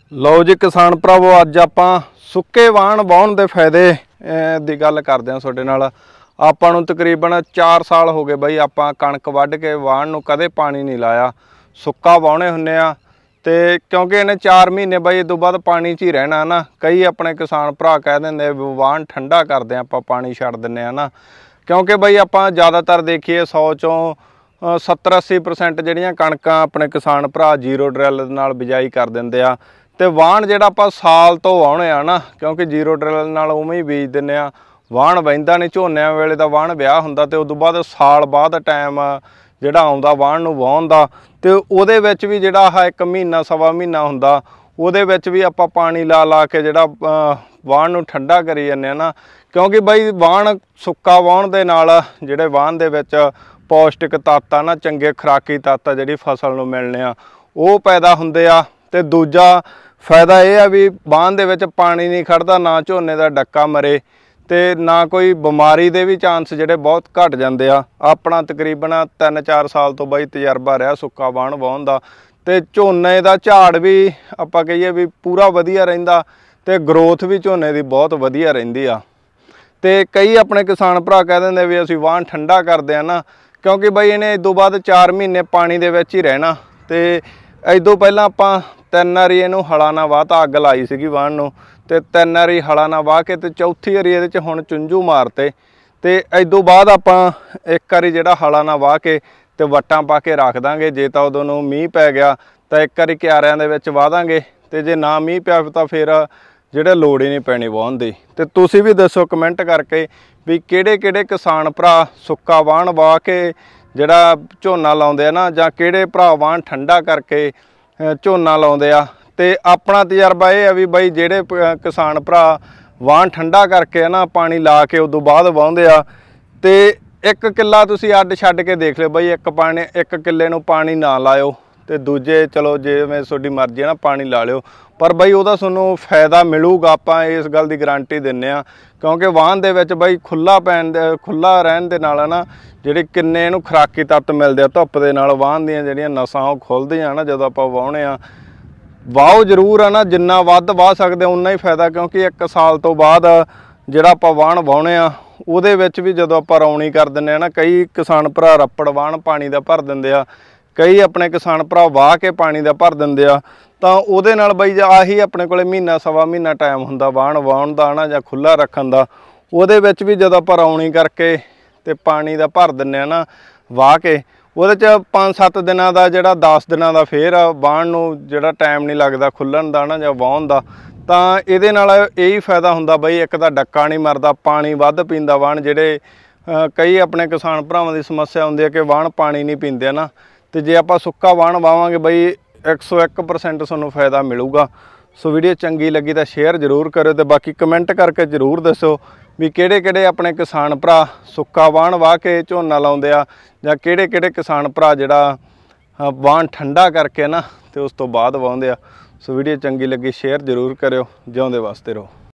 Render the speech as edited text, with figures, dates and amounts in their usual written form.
ਲਓ ਜੀ ਕਿਸਾਨ ਭਰਾਵੋ, ਅੱਜ ਆਪਾਂ ਸੁੱਕੇ ਵਾਹਣ ਵਾਹੁਣ ਦੇ ਫਾਇਦੇ ਦੀ ਗੱਲ ਕਰਦੇ ਹਾਂ ਤੁਹਾਡੇ ਨਾਲ। ਆਪਾਂ ਨੂੰ ਤਕਰੀਬਨ 4 ਸਾਲ ਹੋ ਗਏ ਬਈ, ਆਪਾਂ ਕਣਕ ਵੱਢ ਕੇ ਵਾਹਣ ਨੂੰ ਕਦੇ ਪਾਣੀ ਨਹੀਂ ਲਾਇਆ, ਸੁੱਕਾ ਵਾਹੁਣੇ ਹੁੰਨੇ ਆ। ਤੇ ਕਿਉਂਕਿ ਇਹਨੇ 4 ਮਹੀਨੇ ਬਈ ਇਸ ਤੋਂ ਬਾਅਦ ਪਾਣੀ 'ਚ ਹੀ ਰਹਿਣਾ ਨਾ। ਕਈ ਆਪਣੇ ਕਿਸਾਨ ਭਰਾ ਕਹਿ ਦਿੰਦੇ ਵਾਹਣ ਠੰਡਾ ਕਰਦੇ ਆਪਾਂ ਪਾਣੀ ਛੱਡ ਦਿੰਦੇ ਆ ਨਾ, ਕਿਉਂਕਿ ਬਈ ਆਪਾਂ ਜ਼ਿਆਦਾਤਰ ਦੇਖੀਏ 100 ਚੋਂ 70-80% ਜਿਹੜੀਆਂ ਕਣਕਾਂ ਆਪਣੇ ਕਿਸਾਨ ਭਰਾ ਜ਼ੀਰੋ ਡਰਿੱਲ ਨਾਲ ਬਿਜਾਈ ਕਰ ਦਿੰਦੇ ਆ। ਤੇ ਵਾਹਣ ਜਿਹੜਾ ਆਪਾਂ ਸਾਲ ਤੋਂ ਵਾਹੁਣੇ ਆ ਨਾ, ਕਿਉਂਕਿ ਜ਼ੀਰੋ ਡਰਿੱਲ ਨਾਲ ਉਵੇਂ ਹੀ ਬੀਜ ਦਿੰਦੇ ਆ, ਵਾਹਣ ਬਹਿੰਦਾ ਨਹੀਂ। ਝੋਨਿਆਂ ਵੇਲੇ ਦਾ ਵਾਹਣ ਵਿਆਹ ਹੁੰਦਾ ਤੇ ਉਦੋਂ ਬਾਅਦ ਸਾਲ ਬਾਅਦ ਟਾਈਮ ਜਿਹੜਾ ਆਉਂਦਾ ਵਾਹਣ ਨੂੰ ਵਾਹੁਣ ਦਾ, ਤੇ ਉਹਦੇ ਵਿੱਚ ਵੀ ਜਿਹੜਾ ਆਹ 1 ਮਹੀਨਾ ਸਵਾ ਮਹੀਨਾ ਹੁੰਦਾ, ਉਹਦੇ ਵਿੱਚ ਵੀ ਆਪਾਂ ਪਾਣੀ ਲਾ ਕੇ ਜਿਹੜਾ ਵਾਹਣ ਨੂੰ ਠੰਡਾ ਕਰੀ ਜਾਂਦੇ ਆ ਨਾ। ਕਿਉਂਕਿ ਬਈ ਵਾਹਣ ਸੁੱਕਾ ਵਾਹੁਣ ਦੇ ਨਾਲ ਜਿਹੜੇ ਵਾਹਣ ਦੇ ਵਿੱਚ ਪੌਸ਼ਟਿਕ ਤੱਤ ਆ ਨਾ, ਚੰਗੇ ਖੁਰਾਕੀ ਤੱਤ ਆ ਜਿਹੜੀ ਫਸਲ ਨੂੰ ਮਿਲਣੇ ਆ, ਉਹ ਪੈਦਾ ਹੁੰਦੇ ਆ। ਤੇ ਦੂਜਾ ਫਾਇਦਾ ਇਹ ਆ ਵੀ ਵਾਹਣ ਦੇ ਵਿੱਚ ਪਾਣੀ ਨਹੀਂ ਖੜਦਾ, ਨਾ ਝੋਨੇ ਦਾ ਡੱਕਾ ਮਰੇ ਤੇ ਨਾ ਕੋਈ ਬਿਮਾਰੀ ਦੇ ਵੀ ਚਾਂਸ ਜਿਹੜੇ ਬਹੁਤ ਘਟ ਜਾਂਦੇ ਆ। ਆਪਣਾ ਤਕਰੀਬਨ 3-4 ਸਾਲ ਤੋਂ ਬਈ ਤਜਰਬਾ ਰਿਹਾ ਸੁੱਕਾ ਵਾਹਣ ਵਾਹੁਣ ਦਾ, ਤੇ ਝੋਨੇ ਦਾ ਝਾੜ ਵੀ ਆਪਾਂ ਕਹੀਏ ਵੀ ਪੂਰਾ ਵਧੀਆ ਰਹਿੰਦਾ, ਤੇ ਗਰੋਥ ਵੀ ਝੋਨੇ ਦੀ ਬਹੁਤ ਵਧੀਆ ਰਹਿੰਦੀ ਆ। ਤੇ ਕਈ ਆਪਣੇ ਕਿਸਾਨ ਭਰਾ ਕਹਿ ਦਿੰਦੇ ਵੀ ਅਸੀਂ ਵਾਹਣ ਠੰਡਾ ਕਰਦੇ ਆ ਨਾ, ਕਿਉਂਕਿ ਬਈ ਇਹਨੇ ਇਸ ਤੋਂ ਬਾਅਦ 4 ਮਹੀਨੇ ਪਾਣੀ ਦੇ ਵਿੱਚ ਹੀ ਰਹਿਣਾ। ਤੇ ਇਸ ਤੋਂ ਪਹਿਲਾਂ ਆਪਾਂ 3 ਵਾਰੀ ਇਹਨੂੰ ਹਲਾਂ ਨਾਲ ਵਾਹਤਾ, ਅੱਗ ਲਾਈ ਸੀਗੀ ਵਾਹਣ ਨੂੰ, ਤੇ 3 ਵਾਰੀ ਹਲਾਂ ਨਾਲ ਵਾਹ ਕੇ ਤੇ ਚੌਥੀ ਵਾਰੀ ਇਹਦੇ 'ਚ ਹੁਣ ਚੁੰਝੂ ਮਾਰਤੇ। ਤੇ ਇਸ ਤੋਂ ਬਾਅਦ ਆਪਾਂ 1 ਵਾਰੀ ਜਿਹੜਾ ਹਲਾਂ ਨਾਲ ਵਾਹ ਕੇ ਤੇ ਵੱਟਾਂ ਪਾ ਕੇ ਰੱਖ ਦਾਂਗੇ। ਜੇ ਤਾਂ ਉਦੋਂ ਨੂੰ ਮੀਂਹ ਪੈ ਗਿਆ ਤਾਂ 1 ਵਾਰੀ ਕਿਆਰਿਆਂ ਦੇ ਵਿੱਚ ਵਾਹ ਦਾਂਗੇ, ਤੇ ਜੇ ਨਾ ਮੀਂਹ ਪਿਆ ਤਾਂ ਫਿਰ ਜਿਹੜੇ ਲੋੜ ਹੀ ਨਹੀਂ ਪੈਣੀ ਵਾਹੁਣ ਦੀ। ਤੇ ਤੁਸੀਂ ਵੀ ਦੱਸੋ ਕਮੈਂਟ ਕਰਕੇ ਵੀ ਕਿਹੜੇ ਕਿਸਾਨ ਭਰਾ ਸੁੱਕਾ ਵਾਹਣ ਵਾਹ ਕੇ ਜਿਹੜਾ ਝੋਨਾ ਲਾਉਂਦੇ ਆ ਨਾ, ਜਾਂ ਕਿਹੜੇ ਭਰਾ ਵਾਹਣ ਠੰਡਾ ਕਰਕੇ ਝੋਨਾ ਲਾਉਂਦੇ ਆ। ਤੇ ਆਪਣਾ ਤਜਰਬਾ ਇਹ ਆ ਵੀ ਬਈ ਜਿਹੜੇ ਕਿਸਾਨ ਭਰਾ ਵਾਹਣ ਠੰਡਾ ਕਰਕੇ ਨਾ ਪਾਣੀ ਲਾ ਕੇ ਉਦੋਂ ਬਾਅਦ ਵਾਹੁੰਦੇ ਆ, ਤੇ 1 ਕਿੱਲਾ ਤੁਸੀਂ ਅੱਡ ਛੱਡ ਕੇ ਦੇਖ ਲਿਓ ਬਈ, 1 ਕਿੱਲੇ ਨੂੰ ਪਾਣੀ ਨਾ ਲਾਇਓ, ਤੇ ਦੂਜੇ ਚਲੋ ਜਿਵੇਂ ਤੁਹਾਡੀ ਮਰਜ਼ੀ ਹੈ ਨਾ ਪਾਣੀ ਲਾ ਲਿਓ, ਪਰ ਬਈ ਉਹਦਾ ਤੁਹਾਨੂੰ ਫਾਇਦਾ ਮਿਲੂਗਾ, ਆਪਾਂ ਇਸ ਗੱਲ ਦੀ ਗਾਰੰਟੀ ਦਿੰਦੇ ਆ। ਕਿਉਂਕਿ ਵਾਹਣ ਦੇ ਵਿੱਚ ਬਈ ਖੁੱਲਾ ਰਹਿਣ ਦੇ ਨਾਲ ਨਾ ਜਿਹੜੇ ਕਿੰਨੇ ਇਹਨੂੰ ਖੁਰਾਕੀ ਤੱਤ ਮਿਲਦੇ ਆ, ਧੁੱਪ ਦੇ ਨਾਲ ਵਾਹਣ ਦੀਆਂ ਜਿਹੜੀਆਂ ਨਸਾਂ ਉਹ ਖੁੱਲ੍ਹਦੀਆਂ ਨਾ ਜਦੋਂ ਆਪਾਂ ਵਾਹੁਣੇ ਆ। ਵਾਹੋ ਜ਼ਰੂਰ ਆ ਨਾ, ਜਿੰਨਾ ਵੱਧ ਵਾਹ ਸਕਦੇ ਉਨਾ ਹੀ ਫਾਇਦਾ, ਕਿਉਂਕਿ 1 ਸਾਲ ਤੋਂ ਬਾਅਦ ਜਿਹੜਾ ਆਪਾਂ ਵਾਹਣ ਵਾਹੁਣੇ ਆ ਉਹਦੇ ਵਿੱਚ ਵੀ ਜਦੋਂ ਆਪਾਂ ਰੌਣੀ ਕਰ ਦਿੰਦੇ ਆ ਨਾ, ਕਈ ਕਿਸਾਨ ਭਰਾ ਰੱਪੜ ਵਾਹਣ ਪਾਣੀ ਦਾ ਭਰ ਦਿੰਦੇ ਆ, ਕਈ ਆਪਣੇ ਕਿਸਾਨ ਭਰਾ ਵਾਹ ਕੇ ਪਾਣੀ ਦਾ ਭਰ ਦਿੰਦੇ ਆ। ਤਾਂ ਉਹਦੇ ਨਾਲ ਬਈ ਆਹੀ ਆਪਣੇ ਕੋਲੇ ਮਹੀਨਾ ਸਵਾ ਮਹੀਨਾ ਟਾਈਮ ਹੁੰਦਾ ਵਾਹਣ ਵਾਹੁਣ ਦਾ ਨਾ, ਜਾਂ ਖੁੱਲ੍ਹਾ ਰੱਖਣ ਦਾ। ਉਹਦੇ ਵਿੱਚ ਵੀ ਜਦੋਂ ਆਪਾਂ ਰੌਣੀ ਕਰਕੇ ਤੇ ਪਾਣੀ ਦਾ ਭਰ ਦਿੰਦੇ ਆ ਨਾ ਵਾਹ ਕੇ, ਉਹਦੇ 'ਚ 5-7 ਦਿਨਾਂ ਦਾ ਜਿਹੜਾ 10 ਦਿਨਾਂ ਦਾ ਫੇਰ ਵਾਹਣ ਨੂੰ ਜਿਹੜਾ ਟਾਈਮ ਨਹੀਂ ਲੱਗਦਾ ਖੁੱਲ੍ਹਣ ਦਾ ਨਾ ਜਾਂ ਵਾਹੁਣ ਦਾ। ਤਾਂ ਇਹਦੇ ਨਾਲ ਇਹੀ ਫਾਇਦਾ ਹੁੰਦਾ ਬਈ, ਇੱਕ ਤਾਂ ਡੱਕਾ ਨਹੀਂ ਮਰਦਾ, ਪਾਣੀ ਵੱਧ ਪੀਂਦਾ ਵਾਹਣ। ਜਿਹੜੇ ਕਈ ਆਪਣੇ ਕਿਸਾਨ ਭਰਾਵਾਂ ਦੀ ਸਮੱਸਿਆ ਹੁੰਦੀ ਹੈ ਕਿ ਵਾਹਣ ਪਾਣੀ ਨਹੀਂ ਪੀਂਦੇ ਨਾ, ਤੇ ਜੇ ਆਪਾਂ ਸੁੱਕਾ ਵਾਹਣ ਵਾਵਾਂਗੇ ਬਈ 101% ਤੁਹਾਨੂੰ ਫਾਇਦਾ ਮਿਲੂਗਾ। ਸੋ ਵੀਡੀਓ ਚੰਗੀ ਲੱਗੀ ਤਾਂ ਸ਼ੇਅਰ ਜ਼ਰੂਰ ਕਰਿਓ, ਤੇ ਬਾਕੀ ਕਮੈਂਟ ਕਰਕੇ ਜ਼ਰੂਰ ਦੱਸੋ ਵੀ ਕਿਹੜੇ ਆਪਣੇ ਕਿਸਾਨ ਭਰਾ ਸੁੱਕਾ ਵਾਹਣ ਵਾਹ ਕੇ ਝੋਨਾ ਲਾਉਂਦੇ ਆ, ਜਾਂ ਕਿਹੜੇ ਕਿਸਾਨ ਭਰਾ ਜਿਹੜਾ ਵਾਹਣ ਠੰਡਾ ਕਰਕੇ ਨਾ ਤੇ ਉਸ ਤੋਂ ਬਾਅਦ ਵਾਹੁੰਦੇ ਆ। ਸੋ ਵੀਡੀਓ ਚੰਗੀ ਲੱਗੀ ਸ਼ੇਅਰ ਜ਼ਰੂਰ ਕਰਿਓ। ਜਿਉਂਦੇ ਵਾਸਤੇ ਰਹੋ।